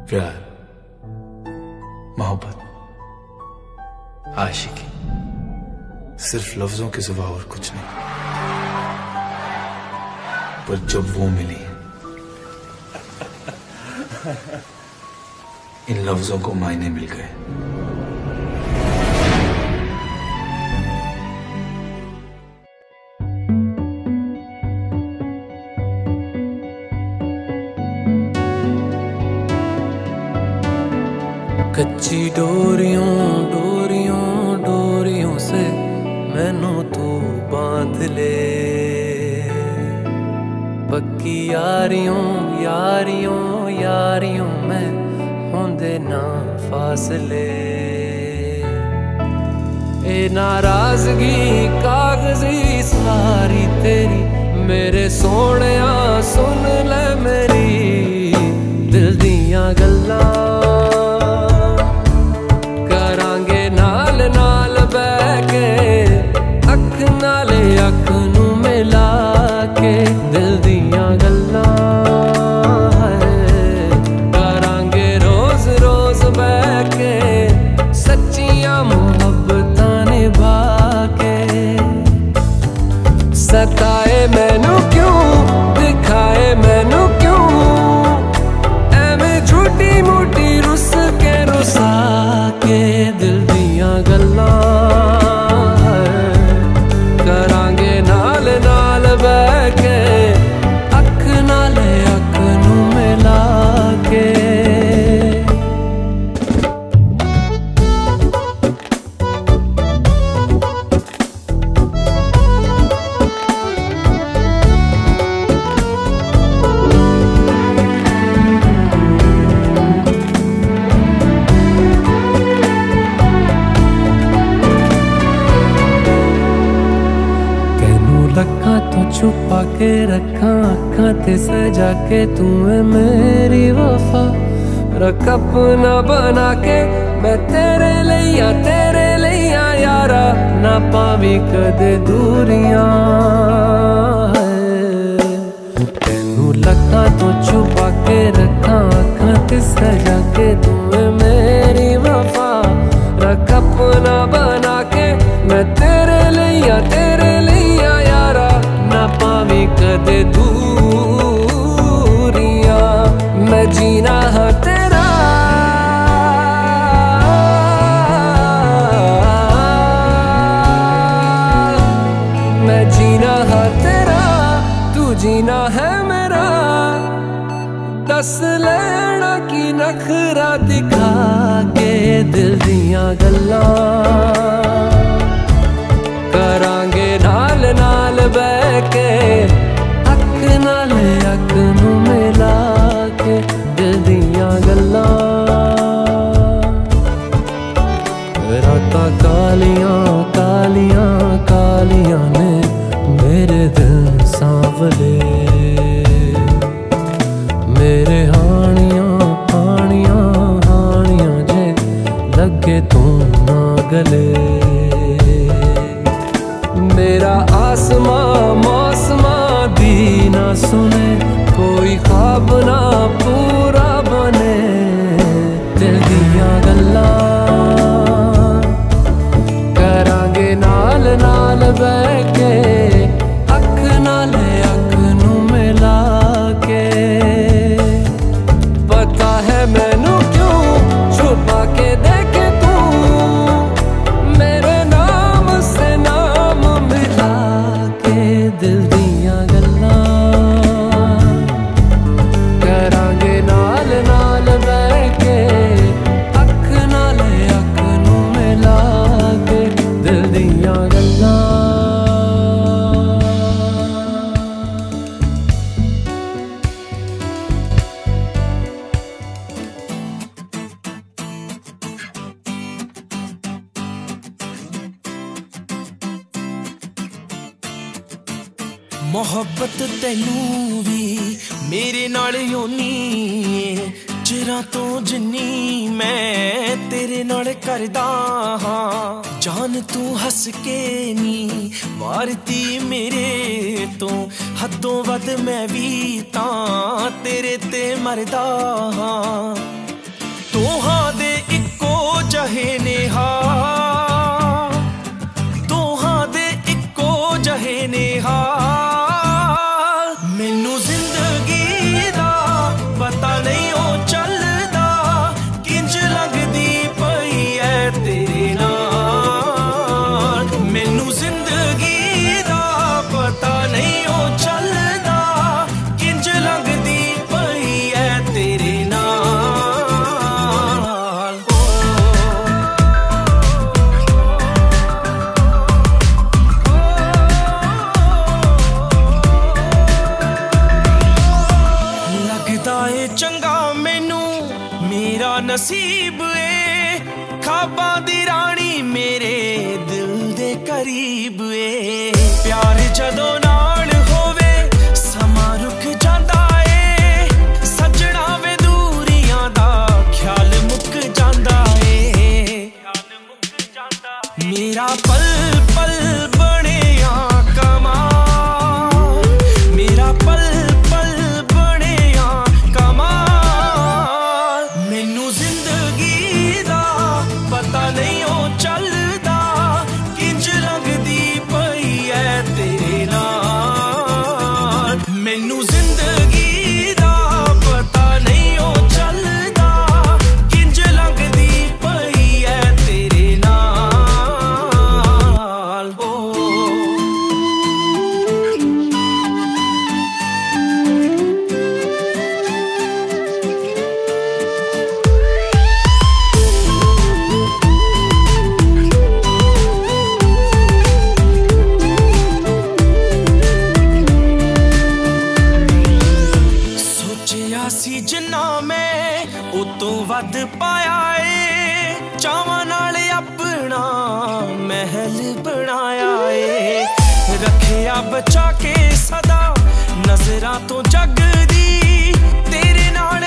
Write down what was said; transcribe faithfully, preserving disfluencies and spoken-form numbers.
प्यार, मोहब्बत, आशिकी सिर्फ लफ्जों के सिवा और कुछ नहीं। पर जब वो मिली इन लफ्जों को मायने मिल गए। कच्ची डोरियों डोरियों डोरियों से मैनू तू बांध ले, पक्की यारियों यारियों यारियों में होंदे ना फासले। ए नाराजगी कागजी सारी तेरी मेरे सोहणिया सुन ले मेरी दिल दियां गल्लां। अख नू मिला के दिल दियां गल्लां करांगे रोज रोज बह के सच्चियां मुहब्बतां निभा के। सताए मैनू क्यों दिखाए मैनू क्यों एवें झूठी मूठी रुस के रुसा के दिल दियां गल्लां छुपा के रखा अखा ते सजा के तू है मेरी वफा। रख अपना बना के मैं तेरे लिया तेरे लिया यारा ना पावी कदे दूरियां। तेनू लखा तो छुपा के रखा अखा ते सजा के तू है मेरी वफा। रख अपना बना के मैं तेरे लिया तेरे लिया यारा ना पावी कदे दूरियां। मैं जीना है तेरा मैं जीना है तेरा तू जीना है मेरा। दस लेना की नखरा दिखा के दिल दियां गल्लां करांगे नाल नाल बह के अख नाल अख नू मिला के दिल दियां गल्लां। रातां कालियां कालियां कालियां ने मेरे दिल सांवले मेरे हानियां हानियां हानियां जे लगे तू ना गले। मेरा आसमां मौसमां दी ना सुने कोई ख्वाब ना पूरा बने दिल दियां गल्लां करांगे नाल नाल बह के अख नाल अख नू मिला के। पता है मैनू क्यों छुपा के देखे तू मेरे नाम से नाम मिला के दिल दियां गल्लां करांगे नाल नाल बह के अख नाल अख नू मिला के दिल दियां गल्लां। मोहब्बत तैनू भी मेरे नाल होनी चिरां तो जिन्नी मैं तेरे नाल करदा हां। जान तू हस के नी वारती मेरे तो हदों वध मैं भी तां तेरे ते मरदा हां। हाल। मैनू जिंदगी दा पता नहीं ओ चलदा, किंज लगदी पई है तेरे नाल। मैनू जिंदगी दा पता नहीं ओ चलदा, किंज लगदी पई है तेरे नाल। लगदा ए चंगा मैनू मेरा नसीब ए, खाबां दी रानी मेरे दिल दे करीब ए। प्यार जदों नाल होवे समां रुक जांदा ए, सजना वे दूरियां दा ख्याल मुक जांदा ए। मेरा पल पल बणिया कमाल, मेरा पल पल बणिया कमाल। मैनू जिंदगी दा पता नहीं ओ चलदा, किंज लगदी पई है तेरे नाल। मैनू जिंदगी दा पता नहीं ओ चलदा, किंज लगदी पई है तेरे नाल। ओ सोचिया सी जिन्ना मैं उतों वध पाया ए, चावां नाल अपना महल बनाया ए। रखिया बचा के सदा नजरां तो जग दी, तेरे नाल